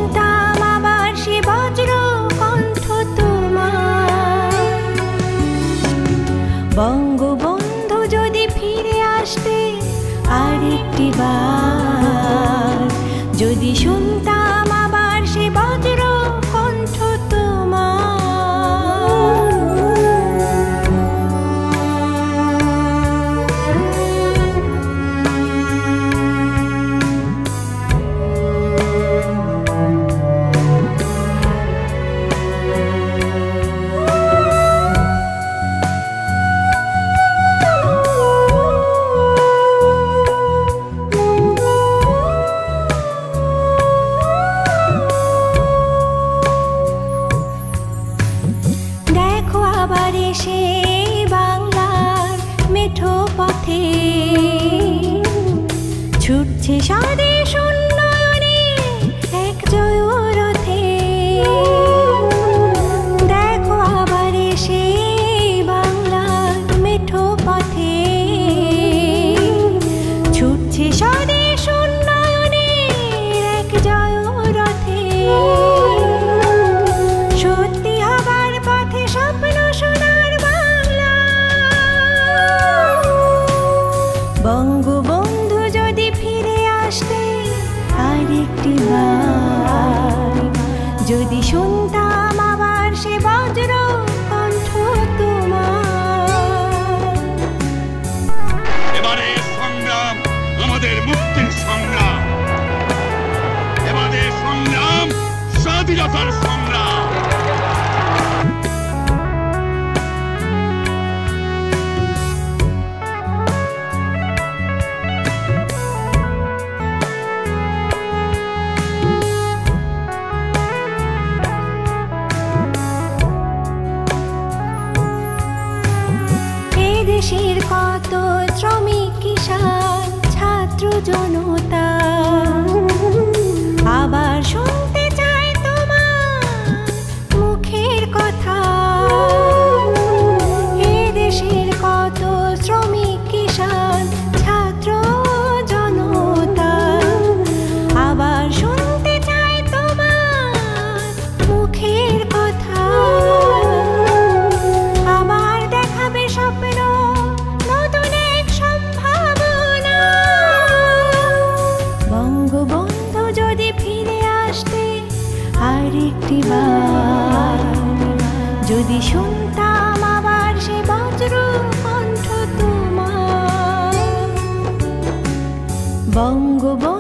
শুনতাম আবার সে বজ্র কণ্ঠ তোমার। বঙ্গবন্ধু যদি ফিরে আসতে আরেকটি বার, যদি শুনতাম আবার সে বজ্র কণ্ঠ তোমার। আবার এসে বাংলার মেঠো পথে ছুটছে স্বদেশ উন্নয়নে এক জয়রথে। দেখো আবার এসে বাংলার মেঠো পথে ছুটছে স্বদেশ উন্নয়নে এক জয়রথে। সত্যি হবার পথে স্বপ্ন সোনার বাংলা। বঙ্গবন্ধু যদি ফিরে আসতে আরেকটি বার, যদি শুনতাম আবার সে বজ্র কণ্ঠ তোমার। এবারে সংগ্রাম আমাদের মুক্তির সংগ্রাম, এবারে সংগ্রাম স্বাধীনতার সংগ্রাম। দেশের কত শ্রমিক কিষান ছাত্র জনতা আবার শুনতে চায় তোমার মুখের কথা। এ দেশের কত শ্রমিক কিষান ছাত্র জনতা আবার শুনতে চায় তোমার মুখের কথা। আবার দেখাবে স্বপ্ন নতুন এক সম্ভাবনা। বঙ্গবন্ধু যদি ফিরে আসতে আরেকটি বার, যদি শুনতাম আবার সে বজ্র কণ্ঠ তোমার। বঙ্গবন্ধু